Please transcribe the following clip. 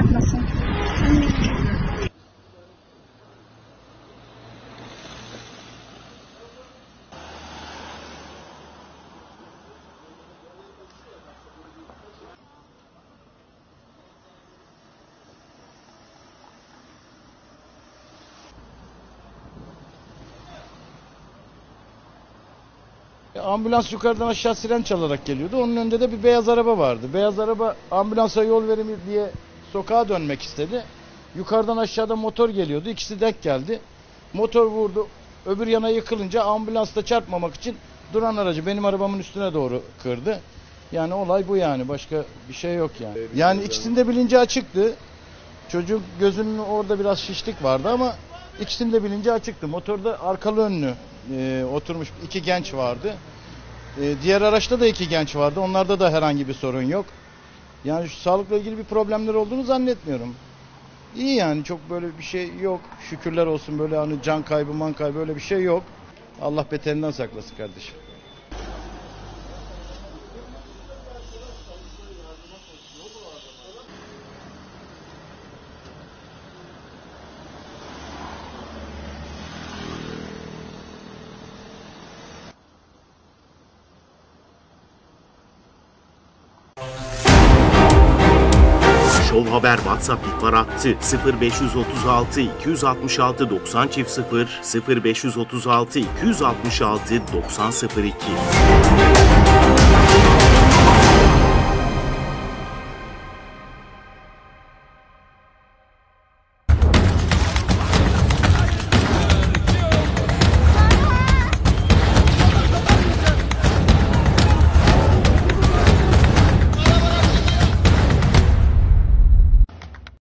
yapmasın. Ambulans yukarıdan aşağı siren çalarak geliyordu. Onun önünde de bir beyaz araba vardı. Beyaz araba ambulansa yol verin diye sokağa dönmek istedi. Yukarıdan aşağıda motor geliyordu. İkisi denk geldi. Motor vurdu. Öbür yana yıkılınca ambulansla çarpmamak için duran aracı benim arabamın üstüne doğru kırdı. Yani olay bu yani. Başka bir şey yok yani. Yani ikisinde bilinci açıktı. Çocuk gözünün orada biraz şişlik vardı ama ikisinde bilinci açıktı. Motorda arkalı önlü oturmuş iki genç vardı. Diğer araçta da iki genç vardı. Onlarda da herhangi bir sorun yok. Yani şu sağlıkla ilgili bir problemler olduğunu zannetmiyorum. İyi yani, çok böyle bir şey yok. Şükürler olsun, böyle hani can kaybı man kaybı öyle bir şey yok. Allah beterinden saklasın kardeşim. Show Haber WhatsApp ihbar hattı 0536 266 90 0 0536 266 90 02.